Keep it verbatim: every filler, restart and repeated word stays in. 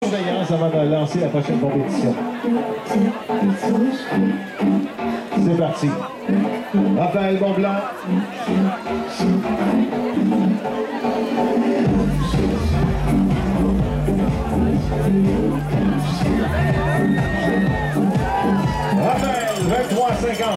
Surveillance avant de lancer la prochaine compétition. C'est parti. Raphaël Bonblanc. Raphaël, vingt-trois cinquante.